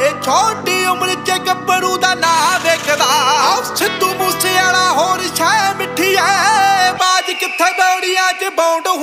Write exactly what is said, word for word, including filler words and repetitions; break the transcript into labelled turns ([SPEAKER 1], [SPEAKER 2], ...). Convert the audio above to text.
[SPEAKER 1] छोटी उम्र च गब्बरू दा ना वेखदा सिद्धू मूसे वाला होर शै मिठी है बाज किथे दौड़ियां च बौंड